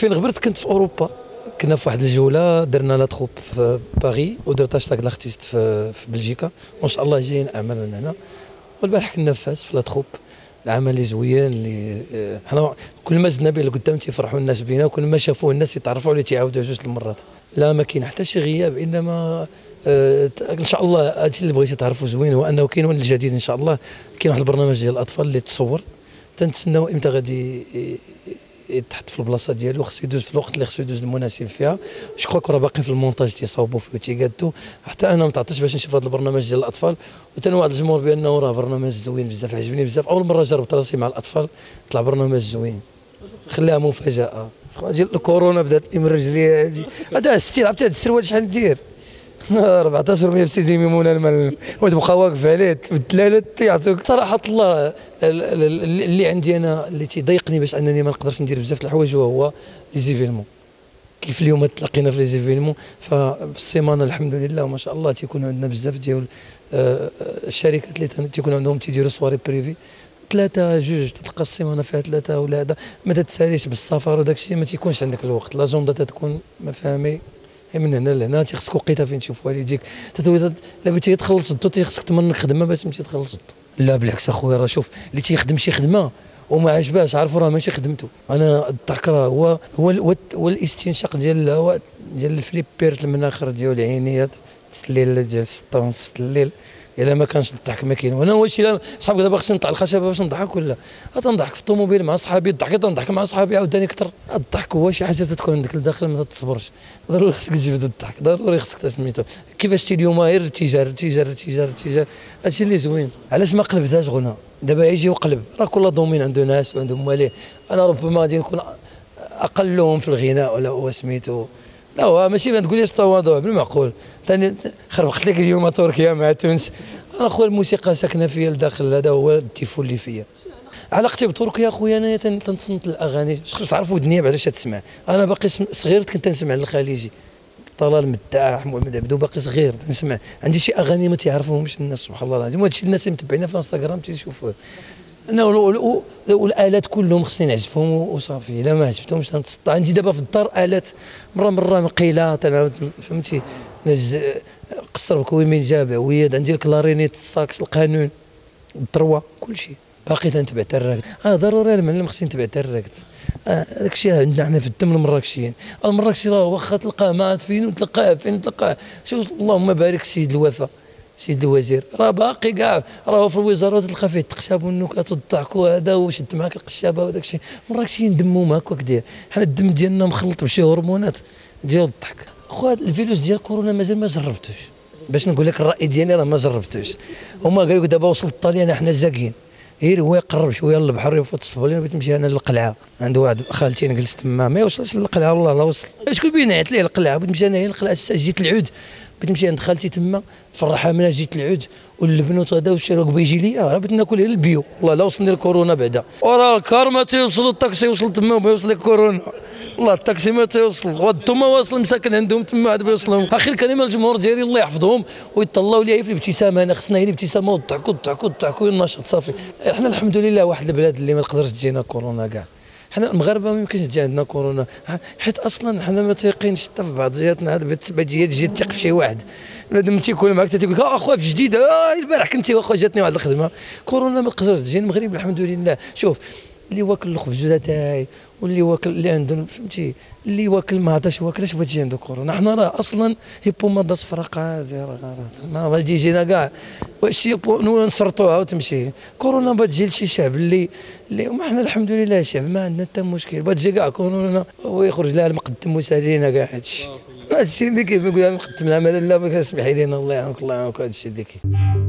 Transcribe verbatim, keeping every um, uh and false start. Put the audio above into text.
فين غبرت كنت في اوروبا، كنا في واحد الجوله درنا لا تروب في باغي ودرت هاشتاغ لارتيست في, في بلجيكا، وان شاء الله جايين اعمال من هنا. والبارح كنا في فاس في لا تروب، العمل اللي زوين اللي حنا كل ما زدنا به لقدام تيفرحوا الناس بينا، وكل ما شافوه الناس يتعرفوا عليه تيعاودوا جوج المرات. لا ما كاين حتى شي غياب، انما آه ان شاء الله هادشي اللي بغيتي تعرفوا زوين هو انه كاين الجديد ان شاء الله. كاين واحد البرنامج ديال الاطفال اللي تصور، تنتسناو امتى غادي يتحط في البلاصه ديالو، خصو يدوز في الوقت اللي خصو يدوز المناسب فيها. جو كرا باقي في المونتاج تيصاوبوا فيه وتيقادوا، حتى انا ما تعطيش باش نشوف هذا البرنامج ديال الاطفال، وتنوعد الجمهور بانه راه برنامج زوين بزاف، عجبني بزاف. اول مره جربت راسي مع الاطفال طلع برنامج زوين، خليها مفاجاه. ديال الكورونا بدات من رجلي هادي هذا ستي لعبت هذا السروال شحال دير أربعطاش مية بتيجي ميمونه المال وتبقى واقف عليه بالثلاثه تيعطوك. صراحه الله اللي عندي انا اللي تيضايقني باش انني ما نقدرش ندير بزاف د الحوايج هو لي زيفينمون. كيف اليوم تلاقينا في لي زيفينمون، فالسيمانه الحمد لله وما شاء الله تيكون عندنا بزاف ديال الشركات اللي تيكون عندهم تيديروا صواري بريفي، ثلاثه جوج تلقى السيمانه فيها ثلاثه ولا هذا. ما تتساليش بالسفر وداك الشيء، ما تيكونش عندك الوقت، لاجوندا تتكون ما فاهمي من هنا لهنا، تيخصك وقيته فين تشوف والديك. لا بغيتي تخلص الضو تيخصك تمنك خدمه باش تمشي تخلص الضو. لا بالعكس اخويا، راه شوف اللي تيخدم شي خدمه وما عجباش عارفوا راه ماشي خدمته. انا الضحك راه هو هو هو الاستنشاق ديال الهواء ديال الفليبيرت المناخر ديال العينيات الليل ديال ستة ونص الليل. الا ما كانش الضحك ما كاين. وانا واش صحابك دابا خصني نطلع الخشبه باش نضحك ولا تنضحك في الطوموبيل مع صحابي؟ الضحك تنضحك مع صحابي عاوتاني اكثر. الضحك هو شي حاجه تتكون عندك لداخل ما تصبرش، ضروري خصك تجبد الضحك، ضروري خصك سميتو كيفاش تي اليوم غير تيجار تيجار تيجار تيجار. هادشي اللي زوين. علاش ما قلبتهاش غنى؟ دابا يجي وقلب، راه كل دومين عنده ناس وعندهم ماليه. انا ربما غادي نكون اقلهم في الغناء ولا هو سميتو، لا هو ماشي ما تقوليش تواضع بالمعقول. ثاني خربقت لك اليوم تركيا مع تونس. انا خويا الموسيقى ساكنه فيا لداخل، هذا هو التيفون اللي فيا. علاقتي بتركيا خويا انايا تنتصنت الاغاني، تعرفوا الدنيا علاش تسمع. انا باقي صغير كنت نسمع للخليجي، طلال مداح محمد عبدو، باقي صغير نسمع. عندي شي اغاني ما تعرفوهمش الناس سبحان الله العظيم، وهذا الشيء الناس اللي متبعينا في انستغرام تيشوفوه. انا والالات كلهم خصني نعزفهم وصافي، الا ما عزفتهمش تنتسطى. عندي دابا في الدار الات مره مره قيله تنعاود فهمتي قصر بكوي من جابع وياد. عندي الكلارينيت الساكس القانون الطروه كلشي باقي تنتبع حتى الراكد. اه ضروري المعلم خصني نتبع حتى الراكد. آه داك الشيء عندنا حنا في الدم المراكشيين. المراكشي راه واخا تلقاه ما فين وتلقاه فين تلقاه. شوف اللهم بارك السيد الوفا سيد الوزير راه باقي كاع، راه في الوزارات تلقى فيه التقشاب والنكات والضحك وهذا وشد معاك القشابه وداك الشيء. المراكشيين دمهم هكاك داير، حنا الدم ديالنا مخلط بشي هرمونات ديال الضحك. خويا الفيروس ديال كورونا مازال ما جربتوش، باش نقول لك الراي ديالي راه ما جربتوش. هما قالوا لك دابا وصل الطليان حنا زاكين، غير هو يقرب شويه للبحر يفوت الصبلين. بغيت نمشي انا للقلعه، عند واحد خالتي انا جلست تما ما يوصلش للقلعه والله لا وصل. شكون بينعت ليه القلعه؟ بغيت نمشي انايا للقلعه، جيت العود بغيت نمشي عند خالتي تما في الرحمه، جيت العود واللبنوت هذا والشراك بيجي لي راه بغيت ناكل غير البيو والله لا وصلني الكورونا بعدا. وراه الكار ما تيوصل، الطاكسي وصل تما وما يوصل لك كورونا والله. الطاكسي ما تيوصل، والثوما واصل مساكن عندهم تما عاد بيوصلهم. اخي الكلمه الجمهور ديالي الله يحفظهم ويطلعوا لي في الابتسامه. انا خصنا هي الابتسامه والضحك والضحك والضحك والنشاط صافي. احنا الحمد لله واحد البلاد اللي ما تقدرش تجينا كورونا كاع. حنا المغاربه ما يمكنش تجي عندنا كورونا، حيت اصلا حنا ما تيقينش حتى في بعضياتنا. هذا تجي تجي تثق في شي واحد بنادم تيكون معاك تيقول لك اخويا في جديده آه البارح كنتي واخا جاتني واحد الخدمه. كورونا ما تقدرش تجي المغرب الحمد لله. شوف اللي واكل الخبز تاعي واللي واكل اللي عندهم فهمتي اللي واكل ما عطاش واكل اش بغا تجي عنده كورونا. حنا راه اصلا هيبومادا صفرا قادر ما غادي يجينا كاع واش نسرطوها وتمشي. كورونا بغات تجي لشي شعب اللي اللي ما حنا الحمد لله شعب ما عندنا حتى مشكل. بغات تجي كاع كورونا ويخرج لها المقدم وسالينا كاع هادشي. هادشي اللي كيف نقول مقدم لها ماذا لا سمحي لينا الله يعاونك الله يعاونك. هادشي اللي كاين.